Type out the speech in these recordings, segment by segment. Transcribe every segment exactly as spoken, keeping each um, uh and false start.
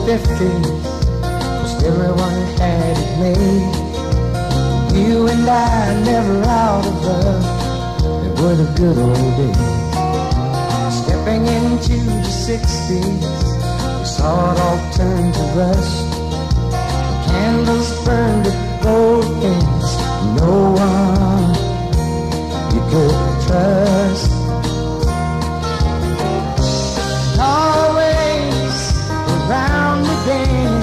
fifties, 'cause everyone had it made. You and I never out of love, they were the good old days. Stepping into the sixties, we saw it all turn to rust. The candles burned at both ends, no one you could trust. Always around the bend,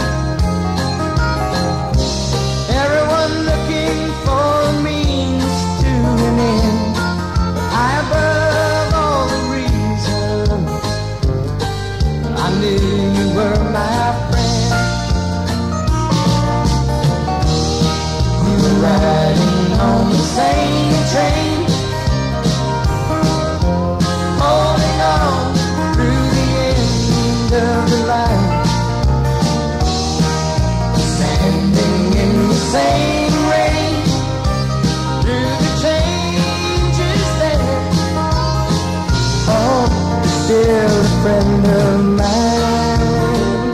everyone looking for a means to an end. High above all the reasons, I knew you were my friend. We were riding on the same train, holding on through the end of the line, standing in the same rain through the changes there. Oh, you're still a friend of mine.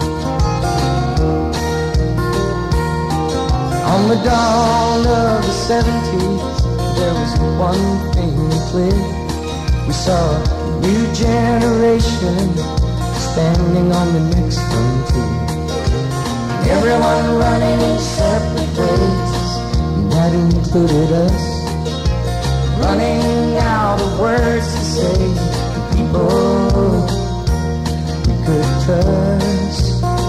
On the dawn of the seventies, there was one thing clear. We saw a new generation standing on the next frontier. Everyone running in separate ways, and that included us. Running out of words to say to people we could trust.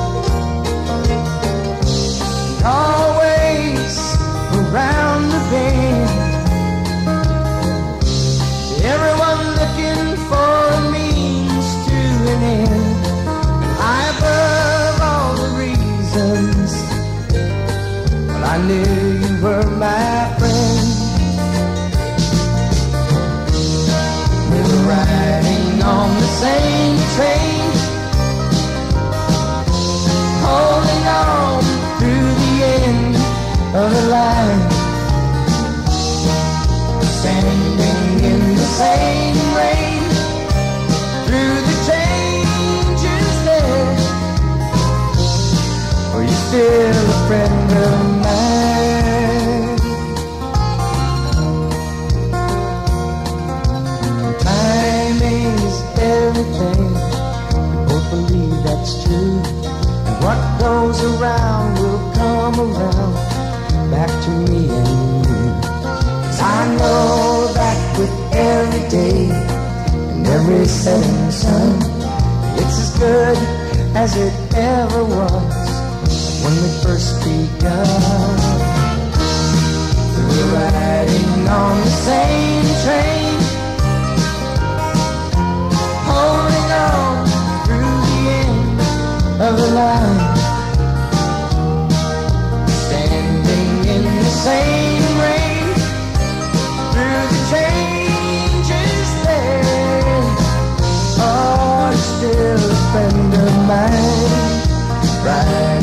Always around the bend, everyone looking for a means to an end. High above all the reasons, well, I knew you were my friend. We were riding on the same train, holding on through the end of the line, standing in the same rain through the changes there. Oh, you're still a friend of mine. Time is everything, we both believe that's true. And what goes around will come around back to me and you. 'Cause I know that with every day and every setting sun, it's as good as it ever was when we first begun. We're riding on the same train, holding on through the end of the line, standing in the same rain through the changes there. Oh, you're still a friend of mine, right?